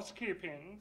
housekeeping.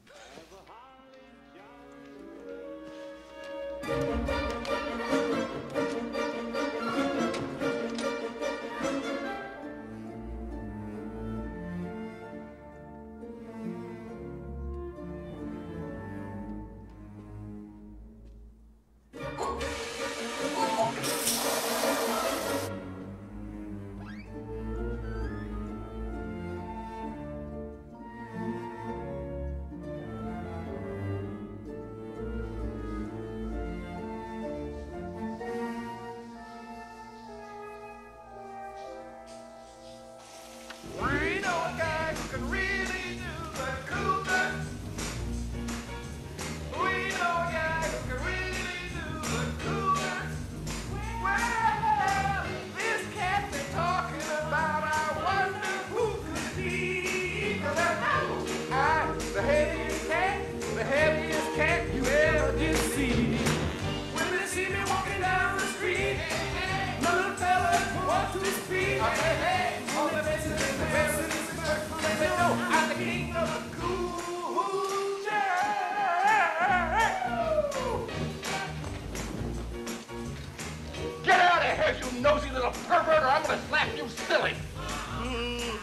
The heaviest cat you ever did see. When they see me walking down the street, my little fella walks to his feet. I say, hey, all the best is the best is the first. They say, no, I'm the king of the cool jazz. Get out of here, you nosy little pervert, or I'm gonna slap you silly.